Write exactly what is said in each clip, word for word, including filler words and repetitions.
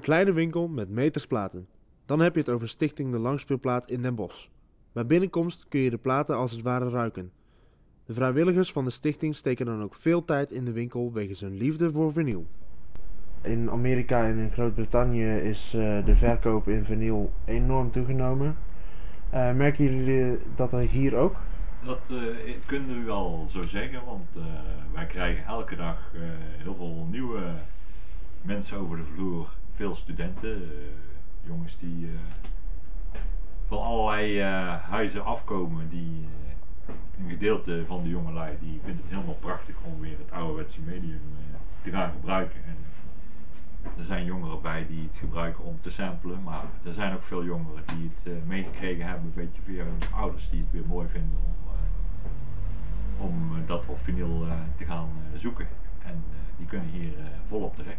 Een kleine winkel met meters platen. Dan heb je het over Stichting De Langspeelplaat in Den Bosch. Bij binnenkomst kun je de platen als het ware ruiken. De vrijwilligers van de stichting steken dan ook veel tijd in de winkel wegens hun liefde voor vinyl. In Amerika en in Groot-Brittannië is uh, de verkoop in vinyl enorm toegenomen. Uh, merken jullie dat er hier ook? Dat uh, kunnen we wel zo zeggen, want uh, wij krijgen elke dag uh, heel veel nieuwe mensen over de vloer. Veel studenten, uh, jongens die uh, van allerlei uh, huizen afkomen. Die, uh, een gedeelte van de jongelui die vindt het helemaal prachtig om weer het ouderwetse medium uh, te gaan gebruiken. En er zijn jongeren bij die het gebruiken om te samplen, maar er zijn ook veel jongeren die het uh, meegekregen hebben, een beetje via hun ouders die het weer mooi vinden om, uh, om uh, dat op vinyl uh, te gaan uh, zoeken. En uh, die kunnen hier uh, volop terecht.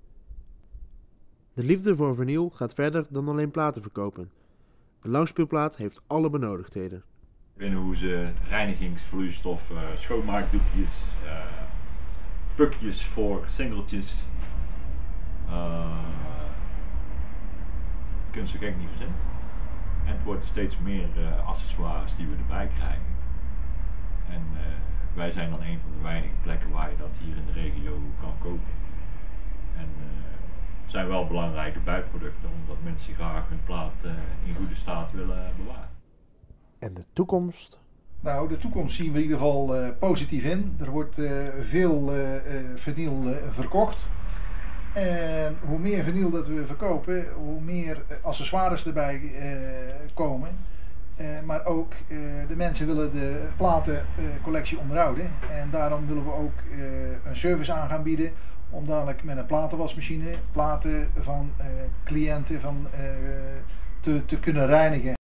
De liefde voor vinyl gaat verder dan alleen platen verkopen. De langspeelplaat heeft alle benodigdheden. Binnenhoezen, reinigingsvloeistof, uh, schoonmaakdoekjes, uh, pukjes voor singeltjes. Uh, je kunt ze gek niet verzinnen. En het wordt steeds meer uh, accessoires die we erbij krijgen. En uh, wij zijn dan een van de weinige plekken waar je dat hier in de regio kan kopen. En uh, het zijn wel belangrijke bijproducten omdat mensen graag hun plaat uh, in goede staat willen bewaren. En de toekomst? Nou, de toekomst zien we in ieder geval uh, positief in. Er wordt uh, veel uh, uh, vinyl uh, verkocht. En hoe meer vinyl dat we verkopen, hoe meer accessoires erbij uh, komen. Uh, maar ook uh, de mensen willen de platencollectie uh, onderhouden. En daarom willen we ook uh, een service aan gaan bieden. Om dadelijk met een platenwasmachine platen van uh, cliënten van, uh, te, te kunnen reinigen.